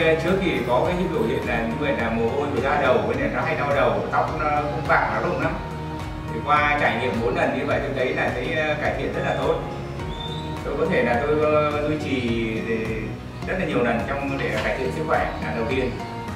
trước thì có cái biểu hiện là như vậy, là mồ hôi của da đầu, với lại nó hay đau đầu, tóc nó cũng vàng nó rụng lắm. Thì qua trải nghiệm 4 lần như vậy tôi thấy là cải thiện rất là tốt. Tôi có thể là tôi duy trì rất là nhiều lần để cải thiện sức khỏe là đầu tiên.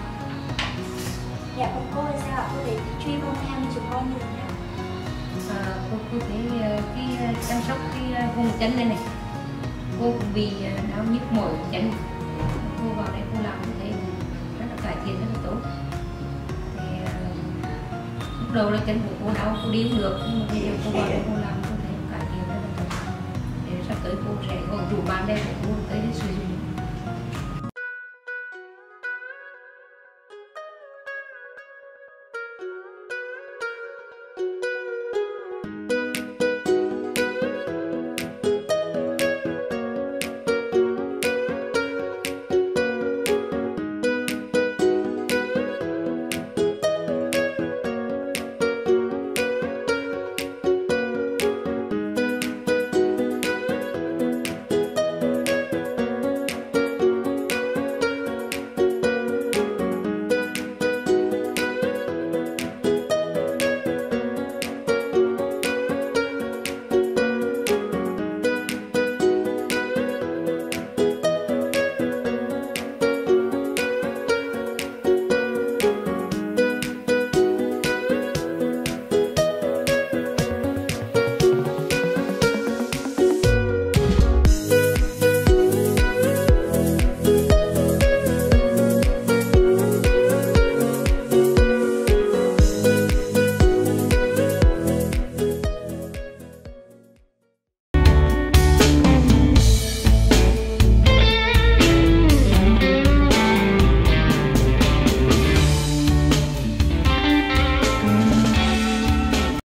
Dạ còn cô thì sao ạ? Cô thấy Truy Phong Thang chụp con như thế nào? Cô thấy cái chăm sóc cái vùng chân này này, cô cũng bị đau nhức mỏi chân. Cô vào đây cô làm thấy rất là cải thiện rất là tốt. Thì lúc đầu là chân của cô đau, cô đi không được, nhưng mà bây giờ cô vào đây cô làm cô thấy cải thiện rất là tốt. Để sắp tới cô sẽ còn chủ ban đây của cô tới sử dụng